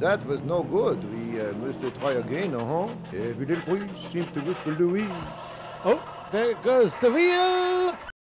That was no good. We must try again, Every little breeze seems to whisper Louise. Oh, there goes the wheel.